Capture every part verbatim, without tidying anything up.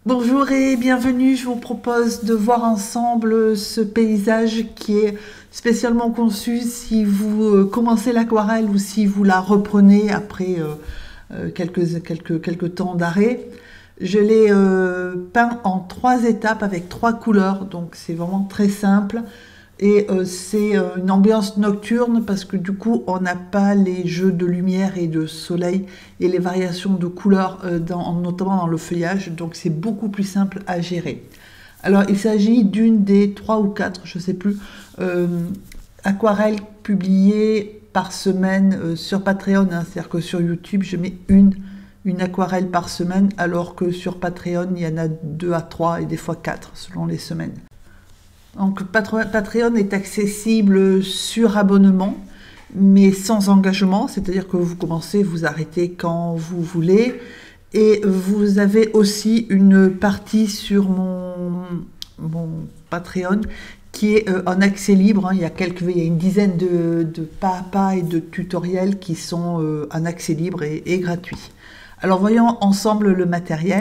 Bonjour et bienvenue, je vous propose de voir ensemble ce paysage qui est spécialement conçu si vous euh, commencez l'aquarelle ou si vous la reprenez après euh, euh, quelques, quelques, quelques temps d'arrêt. Je l'ai euh, peint en trois étapes avec trois couleurs, donc c'est vraiment très simple. Et euh, c'est euh, une ambiance nocturne parce que du coup on n'a pas les jeux de lumière et de soleil et les variations de couleurs euh, dans, notamment dans le feuillage, donc c'est beaucoup plus simple à gérer. Alors il s'agit d'une des trois ou quatre, je ne sais plus, euh, aquarelles publiées par semaine euh, sur Patreon, hein, c'est-à-dire que sur YouTube je mets une, une aquarelle par semaine alors que sur Patreon il y en a deux à trois et des fois quatre selon les semaines. Donc Patreon est accessible sur abonnement, mais sans engagement, c'est-à-dire que vous commencez, vous arrêtez quand vous voulez. Et vous avez aussi une partie sur mon, mon Patreon qui est en accès libre. Il y a, quelques, il y a une dizaine de, de pas à pas et de tutoriels qui sont en accès libre et, et gratuits. Alors voyons ensemble le matériel.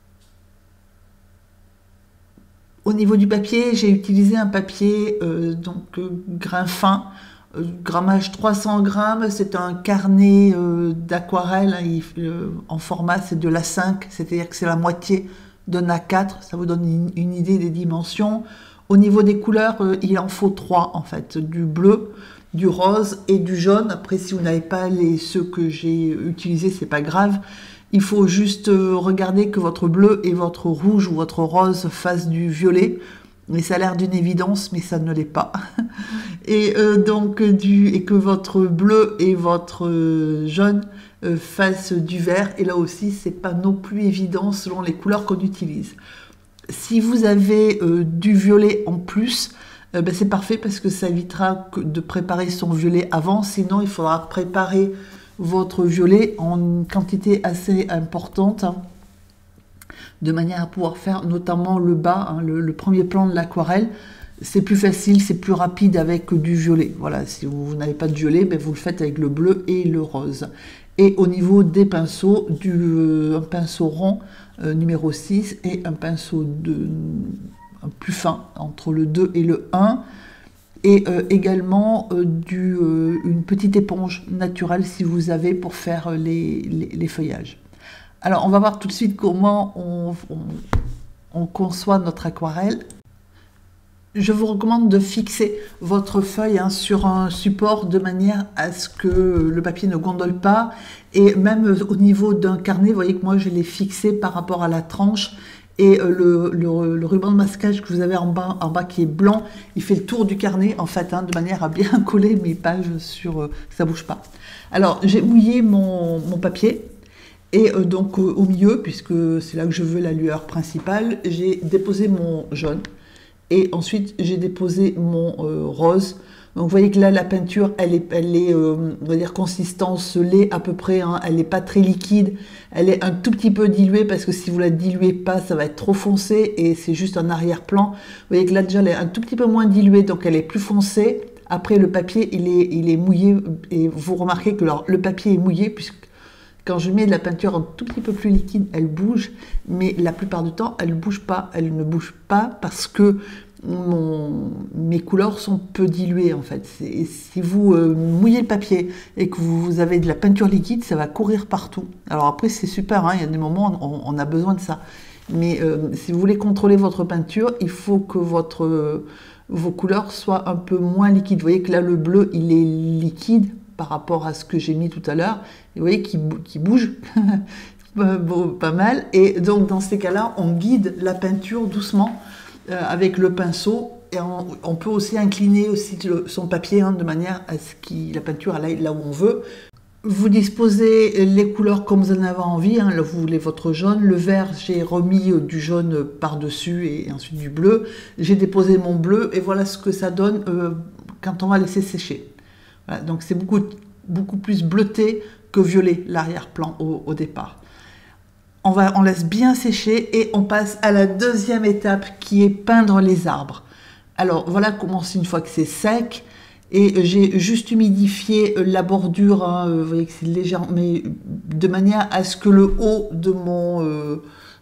Au niveau du papier, j'ai utilisé un papier euh, donc euh, grain fin, euh, grammage trois cents grammes. C'est un carnet euh, d'aquarelle hein, euh, en format, c'est de l'A cinq, c'est-à-dire que c'est la moitié d'un A quatre. Ça vous donne une, une idée des dimensions. Au niveau des couleurs, euh, il en faut trois en fait, du bleu, du rose et du jaune. Après, si vous n'avez pas les ceux que j'ai utilisés, c'est pas grave. Il faut juste regarder que votre bleu et votre rouge ou votre rose fassent du violet. Mais ça a l'air d'une évidence, mais ça ne l'est pas. Et, euh, donc, du, et que votre bleu et votre jaune euh, fassent du vert. Et là aussi, ce n'est pas non plus évident selon les couleurs qu'on utilise. Si vous avez euh, du violet en plus, euh, ben c'est parfait parce que ça évitera de préparer son violet avant. Sinon, il faudra préparer votre violet en quantité assez importante, hein, de manière à pouvoir faire notamment le bas, hein, le, le premier plan de l'aquarelle. C'est plus facile, c'est plus rapide avec du violet. Voilà, si vous, vous n'avez pas de violet, ben vous le faites avec le bleu et le rose. Et au niveau des pinceaux, du, euh, un pinceau rond euh, numéro six et un pinceau de, un plus fin entre le deux et le un. Et euh, également euh, du, euh, une petite éponge naturelle si vous avez pour faire les, les, les feuillages. Alors on va voir tout de suite comment on, on, on conçoit notre aquarelle. Je vous recommande de fixer votre feuille hein, sur un support de manière à ce que le papier ne gondole pas. Et même au niveau d'un carnet, vous voyez que moi je l'ai fixé par rapport à la tranche. Et le, le, le ruban de masquage que vous avez en bas, en bas qui est blanc, il fait le tour du carnet en fait, hein, de manière à bien coller mes pages sur euh, que ça ne bouge pas. Alors j'ai mouillé mon, mon papier et euh, donc euh, au milieu, puisque c'est là que je veux la lueur principale, j'ai déposé mon jaune et ensuite j'ai déposé mon euh, rose. Donc vous voyez que là la peinture elle est, elle est euh, on va dire consistance lait à peu près, hein, elle n'est pas très liquide, elle est un tout petit peu diluée parce que si vous la diluez pas ça va être trop foncé et c'est juste un arrière-plan. Vous voyez que là déjà elle est un tout petit peu moins diluée donc elle est plus foncée. Après le papier il est, il est mouillé et vous remarquez que alors, le papier est mouillé puisque quand je mets de la peinture un tout petit peu plus liquide elle bouge, mais la plupart du temps elle ne bouge pas, elle ne bouge pas parce que Mon, mes couleurs sont peu diluées en fait. Si vous euh, mouillez le papier et que vous avez de la peinture liquide, ça va courir partout. Alors après c'est super, hein, il y a des moments où on, on a besoin de ça. Mais euh, si vous voulez contrôler votre peinture, il faut que votre, euh, vos couleurs soient un peu moins liquides. Vous voyez que là le bleu il est liquide par rapport à ce que j'ai mis tout à l'heure. Vous voyez qu'il qu'il bouge. Bon, pas mal. Et donc dans ces cas-là, on guide la peinture doucement. Euh, avec le pinceau et on, on peut aussi incliner aussi le, son papier hein, de manière à ce que la peinture aille là où on veut. Vous disposez les couleurs comme vous en avez envie, hein. Là vous voulez votre jaune, le vert j'ai remis du jaune par-dessus et ensuite du bleu, j'ai déposé mon bleu et voilà ce que ça donne euh, quand on va laisser sécher. Voilà, donc c'est beaucoup, beaucoup plus bleuté que violet l'arrière-plan au, au départ. On, va, on laisse bien sécher et on passe à la deuxième étape qui est peindre les arbres. Alors voilà comment c'est une fois que c'est sec. Et j'ai juste humidifié la bordure, hein, vous voyez que c'est légèrement, mais de manière à ce que le haut de mon, euh,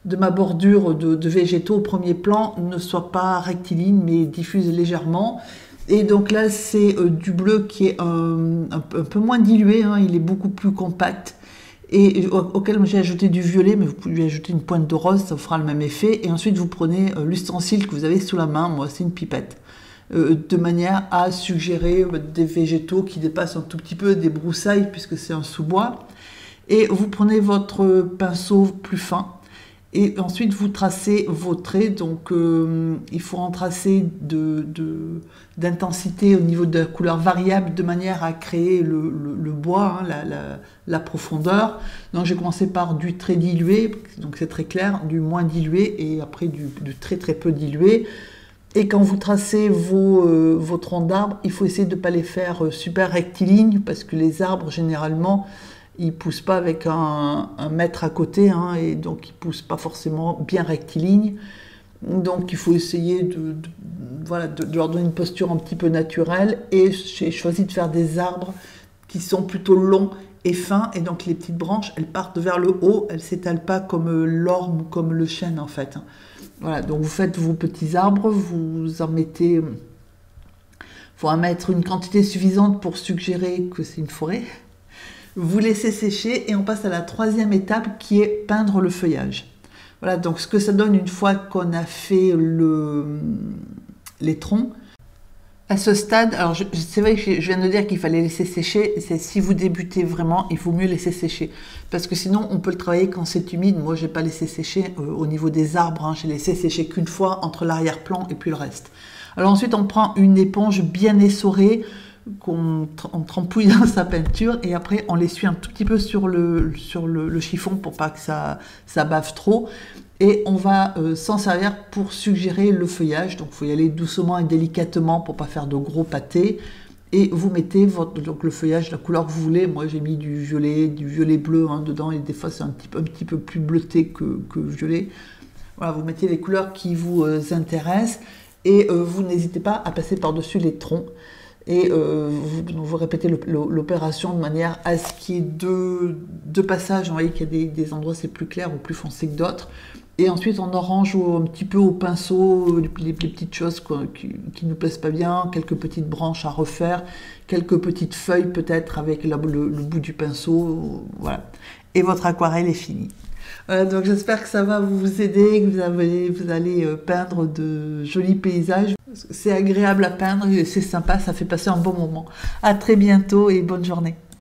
de ma bordure de, de végétaux au premier plan ne soit pas rectiligne, mais diffuse légèrement. Et donc là, c'est euh, du bleu qui est un, un, un peu moins dilué, hein, il est beaucoup plus compact. Et au, auquel j'ai ajouté du violet, mais vous pouvez lui ajouter une pointe de rose, ça fera le même effet. Et ensuite, vous prenez euh, l'ustensile que vous avez sous la main, moi c'est une pipette, euh, de manière à suggérer euh, des végétaux qui dépassent un tout petit peu, des broussailles, puisque c'est un sous-bois. Et vous prenez votre pinceau plus fin, et ensuite vous tracez vos traits. Donc euh, il faut en tracer de, de, d'intensité au niveau de la couleur variable, de manière à créer le, le, le bois, hein, la, la, la profondeur. Donc j'ai commencé par du très dilué, donc c'est très clair, du moins dilué, et après du, du très très peu dilué. Et quand vous tracez vos, euh, vos troncs d'arbres, il faut essayer de ne pas les faire super rectilignes, parce que les arbres généralement ils ne poussent pas avec un, un mètre à côté, hein, et donc ils ne poussent pas forcément bien rectiligne. Donc il faut essayer de, de, voilà, de, de leur donner une posture un petit peu naturelle. Et j'ai choisi de faire des arbres qui sont plutôt longs et fins, et donc les petites branches, elles partent vers le haut, elles ne s'étalent pas comme l'orme ou comme le chêne en fait. Voilà, donc vous faites vos petits arbres, vous en mettez... Il faut en mettre une quantité suffisante pour suggérer que c'est une forêt. Vous laissez sécher et on passe à la troisième étape qui est peindre le feuillage. Voilà, donc ce que ça donne une fois qu'on a fait le, les troncs. À ce stade, alors c'est vrai que je viens de dire qu'il fallait laisser sécher, c'est si vous débutez vraiment, il faut mieux laisser sécher. Parce que sinon, on peut le travailler quand c'est humide. Moi, je n'ai pas laissé sécher euh, au niveau des arbres, hein. J'ai laissé sécher qu'une fois entre l'arrière-plan et puis le reste. Alors ensuite, on prend une éponge bien essorée, qu'on on trempouille dans sa peinture, et après on l'essuie un tout petit peu sur le, sur le, le chiffon pour pas que ça, ça bave trop, et on va euh, s'en servir pour suggérer le feuillage. Donc il faut y aller doucement et délicatement pour pas faire de gros pâtés, et vous mettez votre, donc le feuillage, la couleur que vous voulez. Moi j'ai mis du violet, du violet bleu, hein, dedans, et des fois c'est un petit, un petit peu plus bleuté que, que violet. Voilà, vous mettez les couleurs qui vous euh, intéressent, et euh, vous n'hésitez pas à passer par-dessus les troncs. Et euh, vous, vous répétez l'opération de manière à ce qu'il y ait deux, deux passages. Vous voyez qu'il y a des, des endroits c'est plus clair ou plus foncé que d'autres. Et ensuite on arrange au, un petit peu au pinceau les, les, les petites choses quoi, qui ne nous plaisent pas bien, quelques petites branches à refaire, quelques petites feuilles peut-être avec la, le, le bout du pinceau, voilà. Et votre aquarelle est finie. Voilà, donc j'espère que ça va vous aider, que vous, avez, vous allez peindre de jolis paysages. C'est agréable à peindre, c'est sympa, ça fait passer un bon moment. À très bientôt et bonne journée.